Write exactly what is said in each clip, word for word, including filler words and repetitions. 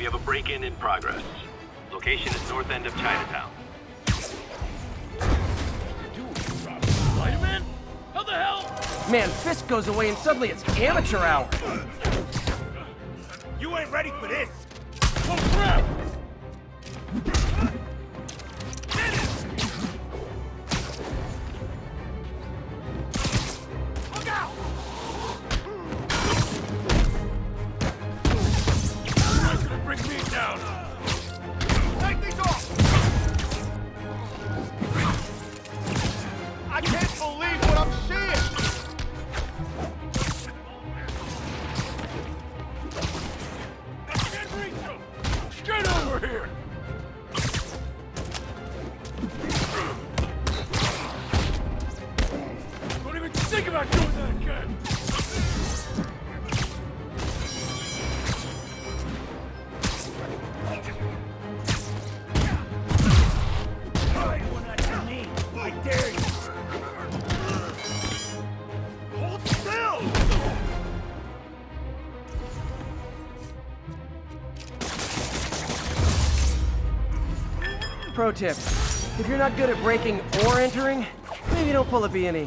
We have a break-in in progress. Location is north end of Chinatown. Spider-Man? How the hell? Man, Fisk goes away and suddenly it's amateur hour. You ain't ready for this! Oh crap! Look out! You guys gonna bring me down! Take these off! I can't believe what I'm seeing! Get over here! Don't even think about doing that again! Try one at your knee! I dare you! Hold still! Pro tip, if you're not good at breaking or entering, maybe don't pull a B and E.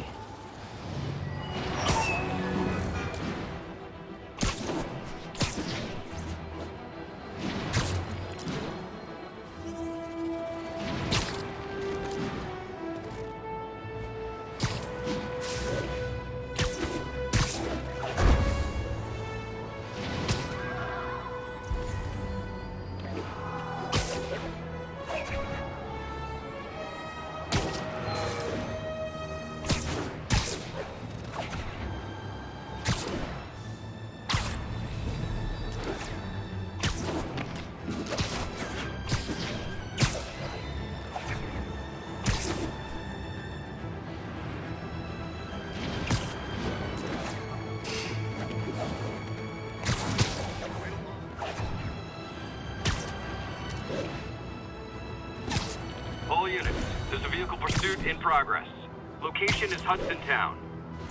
All units, there's a vehicle pursuit in progress. Location is Hudson Town.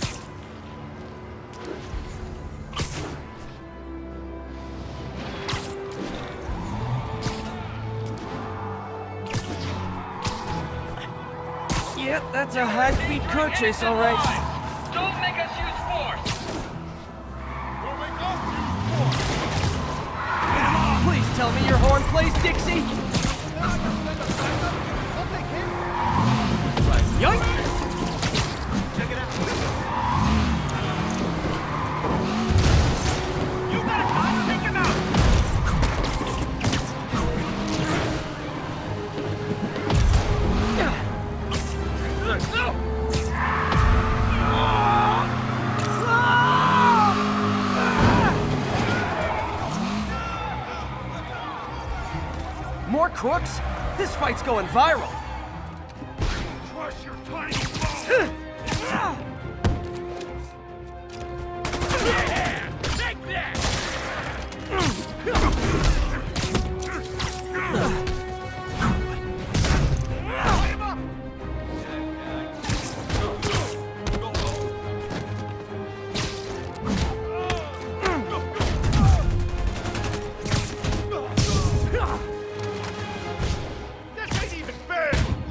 Yep, that's a high-speed car chase, all right. Don't make us use force! Don't make us use force! Please tell me your horn plays, Dixie! Yoink! Check it out! You got a gun? Take him out! No! More crooks? This fight's going viral. Crush your tiny bone! Yeah! Take that! Light him up! This ain't even fair!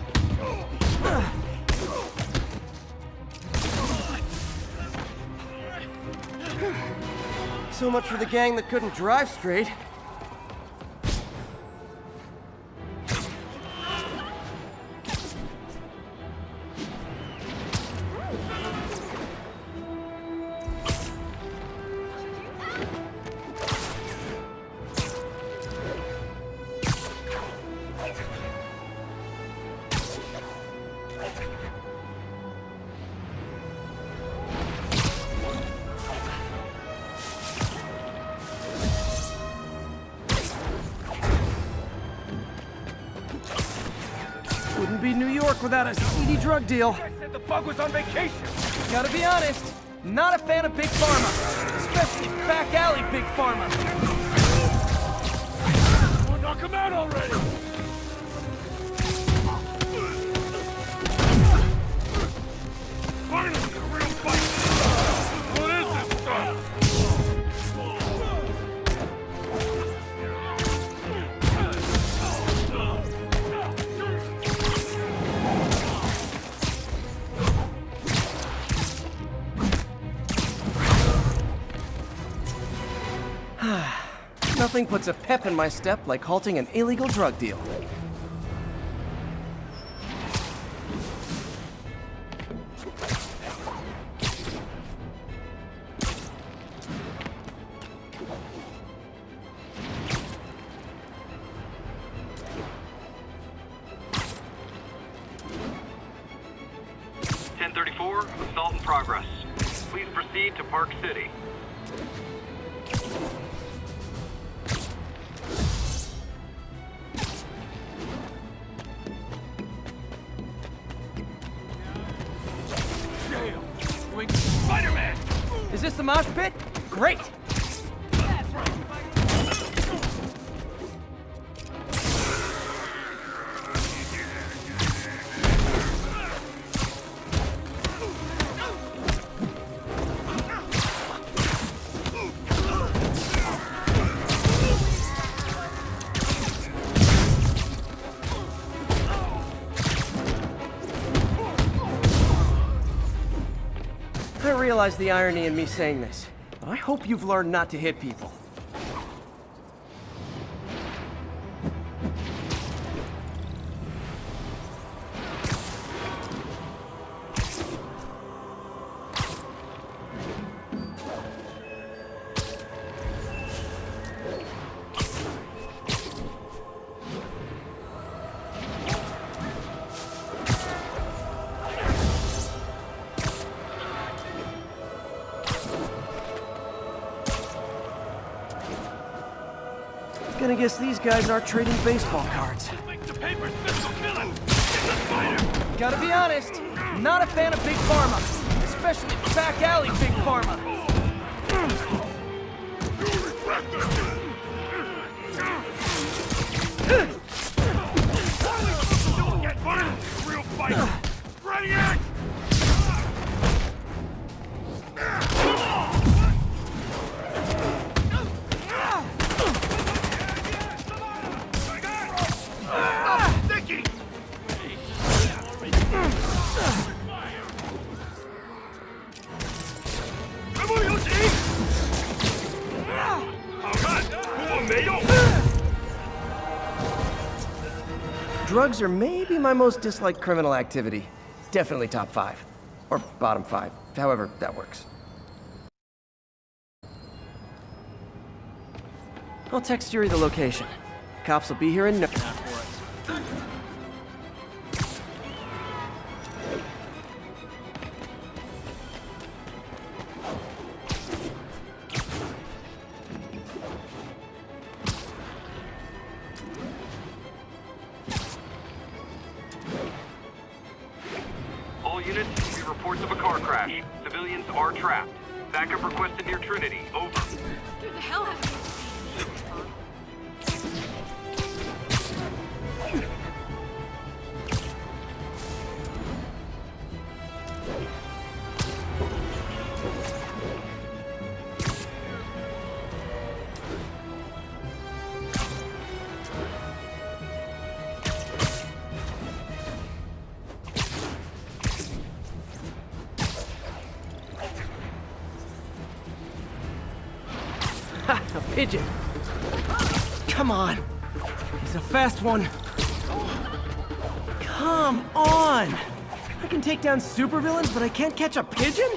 So much for the gang that couldn't drive straight. Wouldn't be New York without a seedy drug deal. I said the bug was on vacation! Gotta be honest, not a fan of Big Pharma. Especially back alley Big Pharma. Oh, knock him out already! Finally, a real fight! What is this stuff? Nothing puts a pep in my step like halting an illegal drug deal. ten thirty-four, assault in progress. Please proceed to Park City. Spider-Man! Is this the mosh pit? Great! I realize the irony in me saying this, but I hope you've learned not to hit people. Gonna guess these guys aren't trading baseball cards. Make the papers physical villain! Get the spider! Gotta be honest, not a fan of Big Pharma, especially back alley Big Pharma. Don't get one! Real fight! Ready, act! Drugs are maybe my most disliked criminal activity. Definitely top five. Or bottom five, however that works. I'll text Yuri the location. Cops will be here in no... All units, we have reports of a car crash. Civilians are trapped. Backup requested near Trinity. Over. Get the hell out of here. Ha! A pigeon! Come on! He's a fast one! Come on! I can take down supervillains, but I can't catch a pigeon?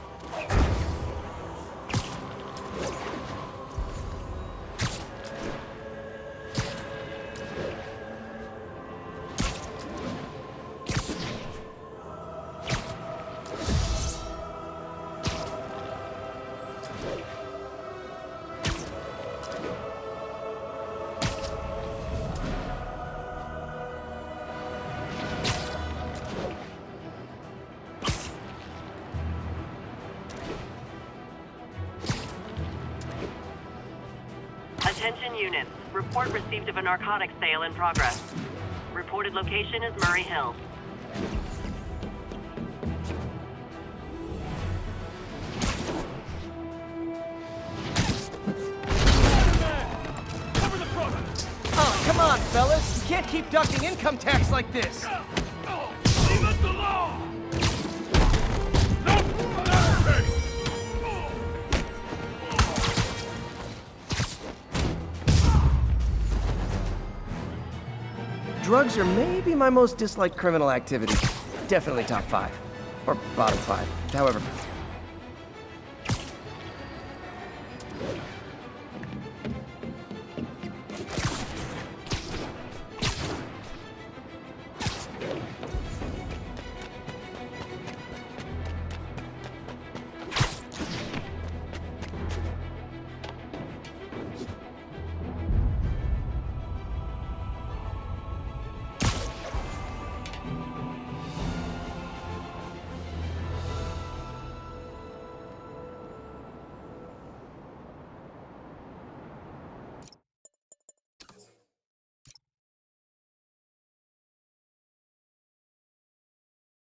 Attention units. Report received of a narcotics sale in progress. Reported location is Murray Hill. Cover the front! Oh, come on, fellas! You can't keep ducking income tax like this! Leave us alone! Nope! Hey! Drugs are maybe my most disliked criminal activity. Definitely top five. Or bottom five. However,